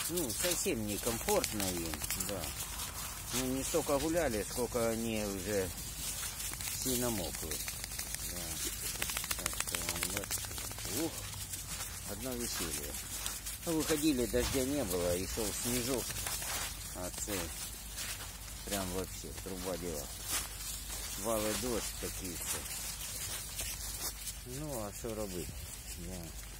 Ну, совсем некомфортно им, да. Ну, не столько гуляли, сколько они уже сильно мокрые. Да. Так что, вот. Ух, одно веселье. Ну, выходили, дождя не было, и шел снежок. А це прям вообще труба дела. Валий дощ такий все. Ну, а що робити? Да.